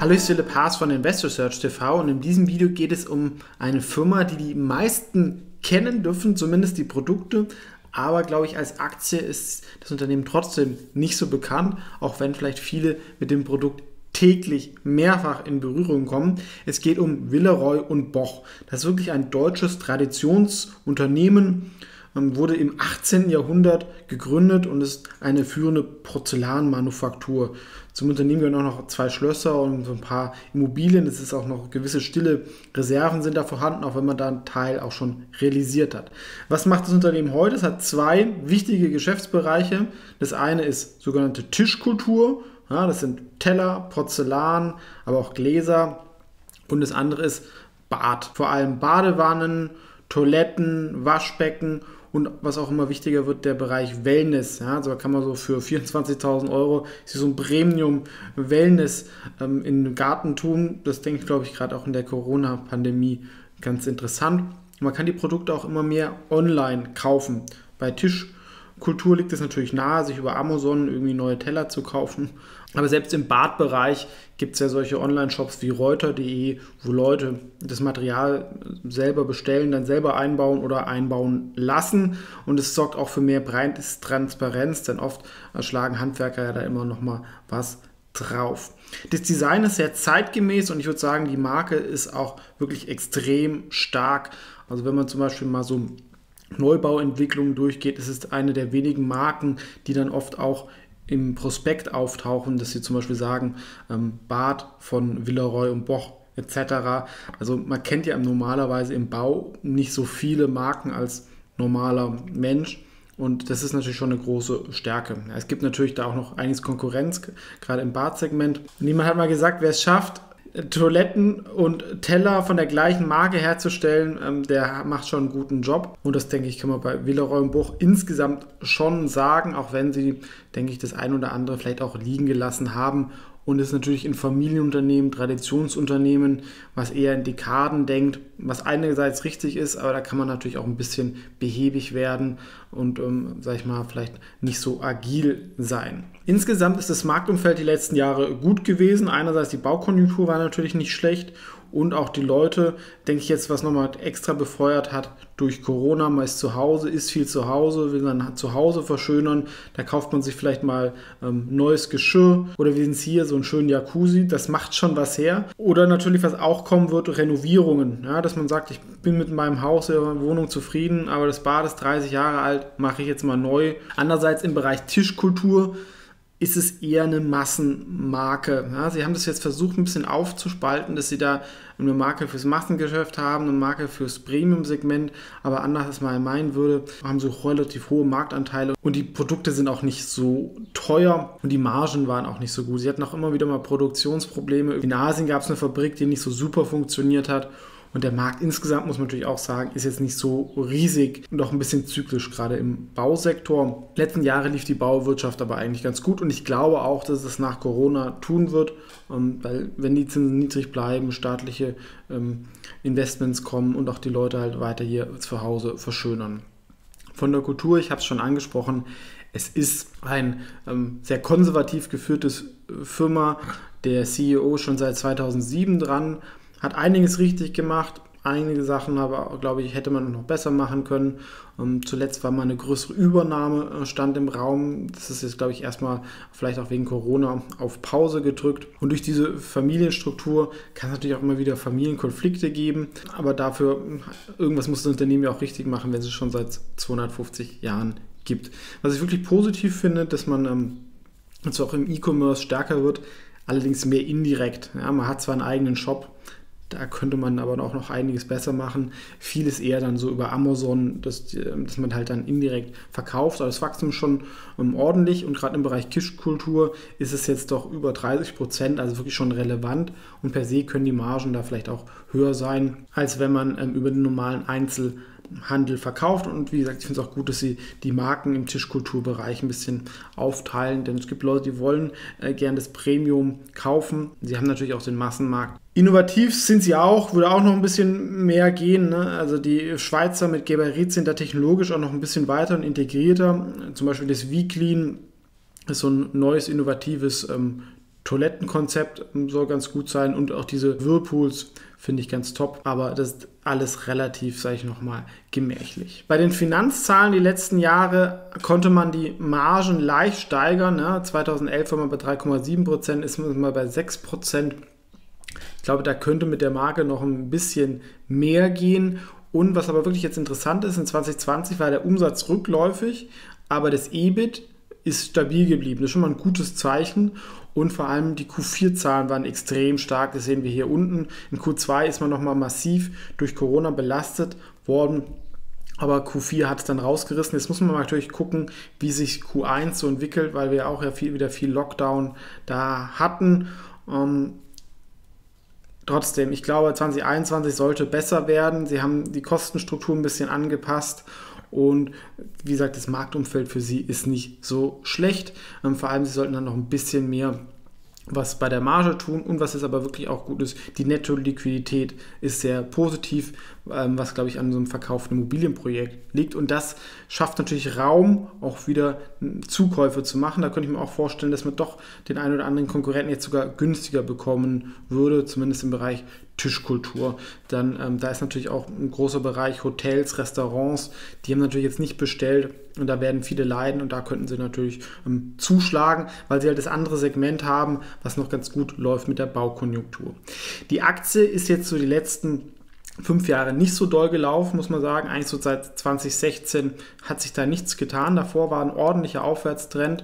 Hallo, ich bin Philipp Haas von Investor Search TV und in diesem Video geht es um eine Firma, die die meisten kennen dürfen, zumindest die Produkte, aber glaube ich als Aktie ist das Unternehmen trotzdem nicht so bekannt, auch wenn vielleicht viele mit dem Produkt täglich mehrfach in Berührung kommen. Es geht um Villeroy & Boch. Das ist wirklich ein deutsches Traditionsunternehmen, wurde im 18. Jahrhundert gegründet und ist eine führende Porzellanmanufaktur. Zum Unternehmen gehören auch noch 2 Schlösser und so ein paar Immobilien. Es ist auch noch gewisse stille Reserven sind da vorhanden, auch wenn man da einen Teil auch schon realisiert hat. Was macht das Unternehmen heute? Es hat 2 wichtige Geschäftsbereiche. Das eine ist sogenannte Tischkultur. Ja, das sind Teller, Porzellan, aber auch Gläser. Und das andere ist Bad. Vor allem Badewannen, Toiletten, Waschbecken und was auch immer wichtiger wird, der Bereich Wellness. Ja, also kann man so für 24.000 Euro so ein Premium-Wellness in den Garten tun. Das denke ich, glaube ich, gerade auch in der Corona-Pandemie ganz interessant. Man kann die Produkte auch immer mehr online kaufen. Bei Tischkultur liegt es natürlich nahe, sich über Amazon irgendwie neue Teller zu kaufen. Aber selbst im Badbereich gibt es ja solche Online-Shops wie Reuter.de, wo Leute das Material selber bestellen, dann selber einbauen oder einbauen lassen. Und es sorgt auch für mehr Preistransparenz, denn oft schlagen Handwerker ja da immer noch mal was drauf. Das Design ist sehr zeitgemäß und ich würde sagen, die Marke ist auch wirklich extrem stark. Also wenn man zum Beispiel mal so Neubauentwicklungen durchgeht, ist es eine der wenigen Marken, die dann oft auch im Prospekt auftauchen, dass sie zum Beispiel sagen, Bad von Villeroy & Boch etc. Also man kennt ja normalerweise im Bau nicht so viele Marken als normaler Mensch und das ist natürlich schon eine große Stärke. Es gibt natürlich da auch noch einiges Konkurrenz, gerade im Badsegment. Niemand hat mal gesagt, wer es schafft, Toiletten und Teller von der gleichen Marke herzustellen, der macht schon einen guten Job. Und das, denke ich, kann man bei Villeroy & Boch insgesamt schon sagen, auch wenn sie, denke ich, das ein oder andere vielleicht auch liegen gelassen haben. Und es ist natürlich ein Familienunternehmen, Traditionsunternehmen, was eher in Dekaden denkt, was einerseits richtig ist, aber da kann man natürlich auch ein bisschen behäbig werden und, sag ich mal, vielleicht nicht so agil sein. Insgesamt ist das Marktumfeld die letzten Jahre gut gewesen. Einerseits die Baukonjunktur war natürlich nicht schlecht und auch die Leute, denke ich jetzt, was nochmal extra befeuert hat durch Corona. Man ist zu Hause, isst viel zu Hause, will dann zu Hause verschönern. Da kauft man sich vielleicht mal neues Geschirr oder wie sind es hier, so einen schönen Jacuzzi. Das macht schon was her. Oder natürlich, was auch kommen wird, Renovierungen. Ja, dass man sagt, ich bin mit meinem Haus, in meiner Wohnung zufrieden, aber das Bad ist 30 Jahre alt, mache ich jetzt mal neu. Andererseits im Bereich Tischkultur ist es eher eine Massenmarke. Ja, sie haben das jetzt versucht, ein bisschen aufzuspalten, dass sie da eine Marke fürs Massengeschäft haben, eine Marke fürs Premium-Segment, aber anders als man meinen würde, haben sie relativ hohe Marktanteile und die Produkte sind auch nicht so teuer und die Margen waren auch nicht so gut. Sie hatten auch immer wieder mal Produktionsprobleme. In Asien gab es eine Fabrik, die nicht so super funktioniert hat. Und der Markt insgesamt, muss man natürlich auch sagen, ist jetzt nicht so riesig und auch ein bisschen zyklisch, gerade im Bausektor. Letzten Jahre lief die Bauwirtschaft aber eigentlich ganz gut und ich glaube auch, dass es nach Corona tun wird, weil wenn die Zinsen niedrig bleiben, staatliche Investments kommen und auch die Leute halt weiter hier zu Hause verschönern. Von der Kultur, ich habe es schon angesprochen, es ist ein sehr konservativ geführtes Firma, der CEO schon seit 2007 dran, hat einiges richtig gemacht, einige Sachen aber, glaube ich, hätte man noch besser machen können. Zuletzt war mal eine größere Übernahme stand im Raum. Das ist jetzt, glaube ich, erstmal vielleicht auch wegen Corona auf Pause gedrückt. Und durch diese Familienstruktur kann es natürlich auch immer wieder Familienkonflikte geben. Aber dafür, irgendwas muss das Unternehmen ja auch richtig machen, wenn es schon seit 250 Jahren gibt. Was ich wirklich positiv finde, dass man jetzt auch im E-Commerce stärker wird, allerdings mehr indirekt. Ja, man hat zwar einen eigenen Shop, da könnte man aber auch noch einiges besser machen. Vieles eher dann so über Amazon, dass man halt dann indirekt verkauft. Aber das Wachstum schon ordentlich und gerade im Bereich Tischkultur ist es jetzt doch über 30%, also wirklich schon relevant. Und per se können die Margen da vielleicht auch höher sein, als wenn man über den normalen Einzelhandel verkauft. Und wie gesagt, ich finde es auch gut, dass sie die Marken im Tischkulturbereich ein bisschen aufteilen, denn es gibt Leute, die wollen gern das Premium kaufen. Sie haben natürlich auch den Massenmarkt. Innovativ sind sie auch, würde auch noch ein bisschen mehr gehen. Ne? Also die Schweizer mit Geberit sind da technologisch auch noch ein bisschen weiter und integrierter. Zum Beispiel das V-Clean ist so ein neues, innovatives Toilettenkonzept soll ganz gut sein und auch diese Whirlpools finde ich ganz top, aber das ist alles relativ, sage ich nochmal, gemächlich. Bei den Finanzzahlen die letzten Jahre konnte man die Margen leicht steigern. Ne? 2011 war man bei 3,7%, ist man mal bei 6%. Ich glaube, da könnte mit der Marke noch ein bisschen mehr gehen. Und was aber wirklich jetzt interessant ist, in 2020 war der Umsatz rückläufig, aber das EBIT ist stabil geblieben. Das ist schon mal ein gutes Zeichen. Und vor allem die Q4-Zahlen waren extrem stark. Das sehen wir hier unten. In Q2 ist man nochmal massiv durch Corona belastet worden. Aber Q4 hat es dann rausgerissen. Jetzt muss man natürlich gucken, wie sich Q1 so entwickelt, weil wir auch ja wieder viel Lockdown da hatten. Trotzdem, ich glaube, 2021 sollte besser werden. Sie haben die Kostenstruktur ein bisschen angepasst. Und wie gesagt, das Marktumfeld für sie ist nicht so schlecht. Vor allem, sie sollten dann noch ein bisschen mehr was bei der Marge tun. Und was jetzt aber wirklich auch gut ist, die Netto-Liquidität ist sehr positiv, was, glaube ich, an so einem verkauften Immobilienprojekt liegt. Und das schafft natürlich Raum, auch wieder Zukäufe zu machen. Da könnte ich mir auch vorstellen, dass man doch den einen oder anderen Konkurrenten jetzt sogar günstiger bekommen würde, zumindest im Bereich Tischkultur. Dann da ist natürlich auch ein großer Bereich Hotels, Restaurants, die haben natürlich jetzt nicht bestellt und da werden viele leiden und da könnten sie natürlich zuschlagen, weil sie halt das andere Segment haben, was noch ganz gut läuft mit der Baukonjunktur. Die Aktie ist jetzt so die letzten 5 Jahre nicht so doll gelaufen, muss man sagen. Eigentlich so seit 2016 hat sich da nichts getan. Davor war ein ordentlicher Aufwärtstrend.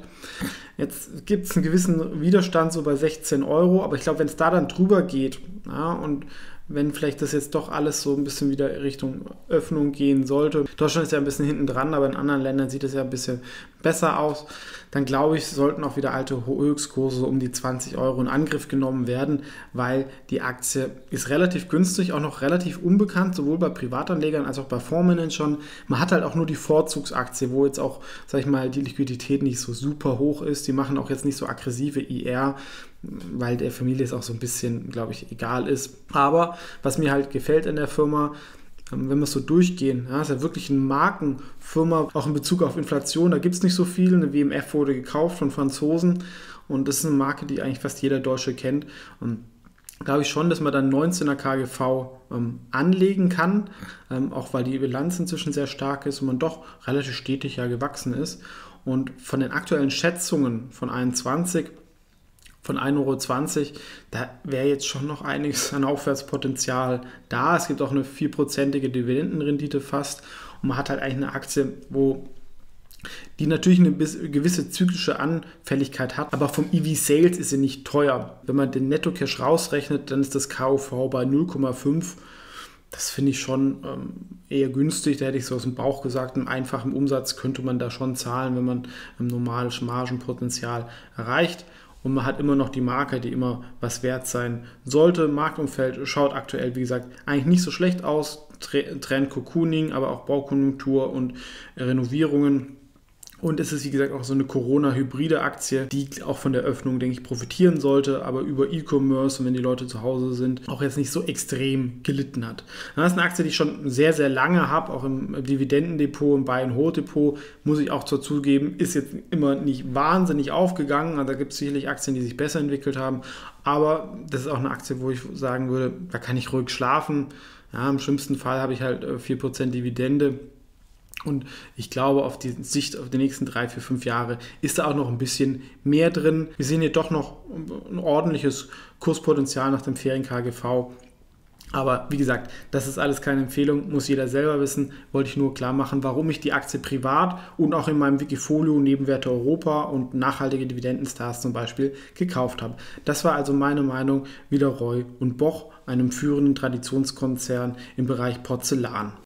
Jetzt gibt es einen gewissen Widerstand so bei 16 Euro, aber ich glaube, wenn es da dann drüber geht, ja, und wenn vielleicht das jetzt doch alles so ein bisschen wieder Richtung Öffnung gehen sollte. Deutschland ist ja ein bisschen hinten dran, aber in anderen Ländern sieht es ja ein bisschen besser aus. Dann glaube ich, sollten auch wieder alte Höchstkurse um die 20 Euro in Angriff genommen werden, weil die Aktie ist relativ günstig, auch noch relativ unbekannt, sowohl bei Privatanlegern als auch bei Fondsmanagern. Man hat halt auch nur die Vorzugsaktie, wo jetzt auch, sag ich mal, die Liquidität nicht so super hoch ist. Die machen auch jetzt nicht so aggressive IR, weil der Familie es auch so ein bisschen, glaube ich, egal ist. Aber was mir halt gefällt in der Firma, wenn wir es so durchgehen, ja, ist ja wirklich eine Markenfirma, auch in Bezug auf Inflation, da gibt es nicht so viel. Eine WMF wurde gekauft von Franzosen und das ist eine Marke, die eigentlich fast jeder Deutsche kennt. Und glaube ich schon, dass man dann 19er KGV anlegen kann, auch weil die Bilanz inzwischen sehr stark ist und man doch relativ stetig ja gewachsen ist. Und von den aktuellen Schätzungen von 21 von 1,20 Euro, da wäre jetzt schon noch einiges an Aufwärtspotenzial da. Es gibt auch eine 4%ige Dividendenrendite fast und man hat halt eigentlich eine Aktie, die natürlich eine gewisse zyklische Anfälligkeit hat, aber vom EV-Sales ist sie nicht teuer. Wenn man den Netto-Cash rausrechnet, dann ist das KUV bei 0,5. Das finde ich schon eher günstig. Da hätte ich so aus dem Bauch gesagt, einen einfachen Umsatz könnte man da schon zahlen, wenn man ein normales Margenpotenzial erreicht. Und man hat immer noch die Marke, die immer was wert sein sollte. Marktumfeld schaut aktuell, wie gesagt, eigentlich nicht so schlecht aus. Trend Cocooning, aber auch Baukonjunktur und Renovierungen. Und es ist, wie gesagt, auch so eine Corona-hybride Aktie, die auch von der Öffnung, denke ich, profitieren sollte, aber über E-Commerce und wenn die Leute zu Hause sind, auch jetzt nicht so extrem gelitten hat. Das ist eine Aktie, die ich schon sehr, sehr lange habe, auch im Dividendendepot, im Buy-and-Hold-Depot, muss ich auch zugeben, ist jetzt immer nicht wahnsinnig aufgegangen. Also da gibt es sicherlich Aktien, die sich besser entwickelt haben, aber das ist auch eine Aktie, wo ich sagen würde, da kann ich ruhig schlafen. Ja, im schlimmsten Fall habe ich halt 4% Dividende. Und ich glaube, auf die Sicht auf die nächsten 3, 4, 5 Jahre ist da auch noch ein bisschen mehr drin. Wir sehen hier doch noch ein ordentliches Kurspotenzial nach dem Ferien-KGV. Aber wie gesagt, das ist alles keine Empfehlung, muss jeder selber wissen. Wollte ich nur klar machen, warum ich die Aktie privat und auch in meinem Wikifolio Nebenwerte Europa und nachhaltige Dividendenstars zum Beispiel gekauft habe. Das war also meine Meinung, Villeroy & Boch, einem führenden Traditionskonzern im Bereich Porzellan.